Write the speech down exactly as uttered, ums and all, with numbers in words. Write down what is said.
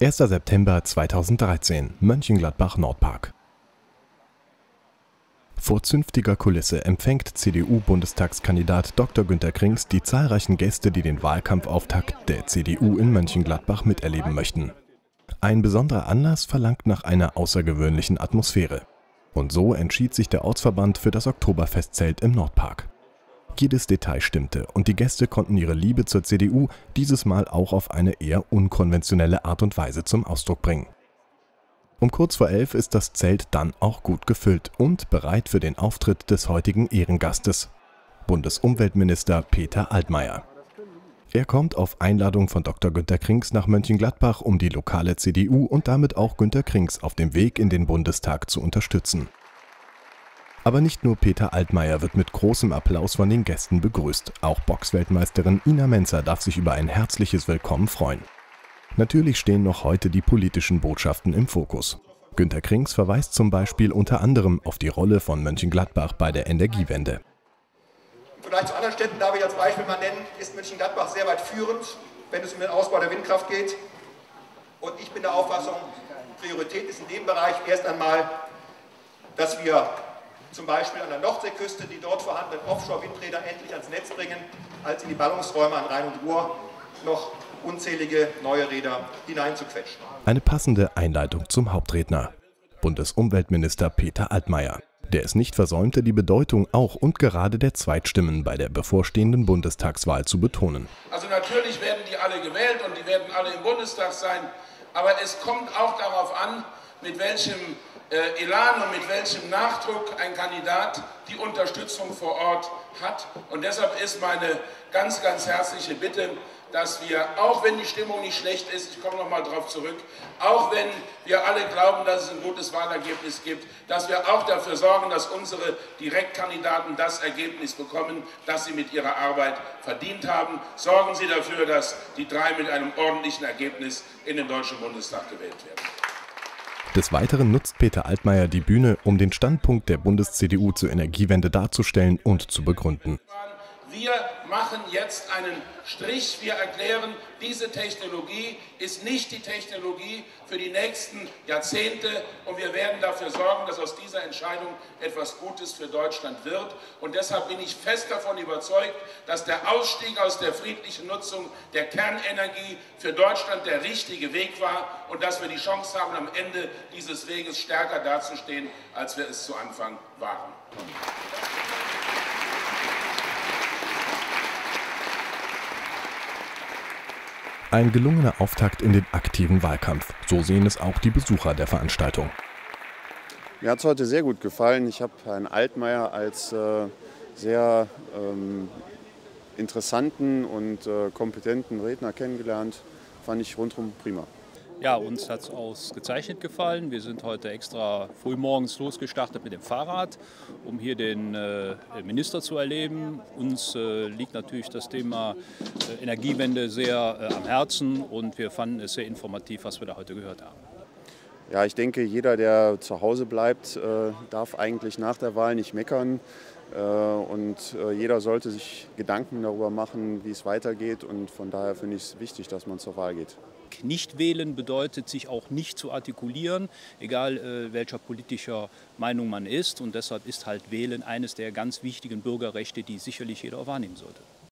erster September zweitausenddreizehn, Mönchengladbach-Nordpark. Vor zünftiger Kulisse empfängt C D U-Bundestagskandidat Doktor Günter Krings die zahlreichen Gäste, die den Wahlkampfauftakt der C D U in Mönchengladbach miterleben möchten. Ein besonderer Anlass verlangt nach einer außergewöhnlichen Atmosphäre. Und so entschied sich der Ortsverband für das Oktoberfestzelt im Nordpark. Jedes Detail stimmte und die Gäste konnten ihre Liebe zur C D U dieses Mal auch auf eine eher unkonventionelle Art und Weise zum Ausdruck bringen. Um kurz vor elf ist das Zelt dann auch gut gefüllt und bereit für den Auftritt des heutigen Ehrengastes, Bundesumweltminister Peter Altmaier. Er kommt auf Einladung von Doktor Günter Krings nach Mönchengladbach, um die lokale C D U und damit auch Günter Krings auf dem Weg in den Bundestag zu unterstützen. Aber nicht nur Peter Altmaier wird mit großem Applaus von den Gästen begrüßt. Auch Boxweltmeisterin Ina Menzer darf sich über ein herzliches Willkommen freuen. Natürlich stehen noch heute die politischen Botschaften im Fokus. Günter Krings verweist zum Beispiel unter anderem auf die Rolle von Mönchengladbach bei der Energiewende. Vielleicht zu anderen Städten darf ich als Beispiel mal nennen, ist Mönchengladbach sehr weit führend, wenn es um den Ausbau der Windkraft geht. Und ich bin der Auffassung, Priorität ist in dem Bereich erst einmal, dass wir zum Beispiel an der Nordseeküste die dort vorhandenen Offshore-Windräder endlich ans Netz bringen, als in die Ballungsräume an Rhein und Ruhr noch unzählige neue Räder hineinzuquetschen. Eine passende Einleitung zum Hauptredner, Bundesumweltminister Peter Altmaier, der es nicht versäumte, die Bedeutung auch und gerade der Zweitstimmen bei der bevorstehenden Bundestagswahl zu betonen. Also natürlich werden die alle gewählt und die werden alle im Bundestag sein, aber es kommt auch darauf an, mit welchem äh, Elan und mit welchem Nachdruck ein Kandidat die Unterstützung vor Ort hat. Und deshalb ist meine ganz, ganz herzliche Bitte, dass wir, auch wenn die Stimmung nicht schlecht ist, ich komme noch mal darauf zurück, auch wenn wir alle glauben, dass es ein gutes Wahlergebnis gibt, dass wir auch dafür sorgen, dass unsere Direktkandidaten das Ergebnis bekommen, das sie mit ihrer Arbeit verdient haben. Sorgen Sie dafür, dass die drei mit einem ordentlichen Ergebnis in den Deutschen Bundestag gewählt werden. Des Weiteren nutzt Peter Altmaier die Bühne, um den Standpunkt der Bundes-C D U zur Energiewende darzustellen und zu begründen. Wir machen jetzt einen Strich. Wir erklären, diese Technologie ist nicht die Technologie für die nächsten Jahrzehnte. Und wir werden dafür sorgen, dass aus dieser Entscheidung etwas Gutes für Deutschland wird. Und deshalb bin ich fest davon überzeugt, dass der Ausstieg aus der friedlichen Nutzung der Kernenergie für Deutschland der richtige Weg war und dass wir die Chance haben, am Ende dieses Weges stärker dazustehen, als wir es zu Anfang waren. Ein gelungener Auftakt in den aktiven Wahlkampf. So sehen es auch die Besucher der Veranstaltung. Mir hat es heute sehr gut gefallen. Ich habe Herrn Altmaier als äh, sehr ähm, interessanten und äh, kompetenten Redner kennengelernt. Fand ich rundherum prima. Ja, uns hat es ausgezeichnet gefallen. Wir sind heute extra frühmorgens losgestartet mit dem Fahrrad, um hier den äh, Minister zu erleben. Uns äh, liegt natürlich das Thema äh, Energiewende sehr äh, am Herzen und wir fanden es sehr informativ, was wir da heute gehört haben. Ja, ich denke, jeder, der zu Hause bleibt, äh, darf eigentlich nach der Wahl nicht meckern. Äh, und äh, jeder sollte sich Gedanken darüber machen, wie es weitergeht. Und von daher finde ich es wichtig, dass man zur Wahl geht. Nicht wählen bedeutet, sich auch nicht zu artikulieren, egal äh, welcher politischer Meinung man ist. Und deshalb ist halt Wählen eines der ganz wichtigen Bürgerrechte, die sicherlich jeder auch wahrnehmen sollte.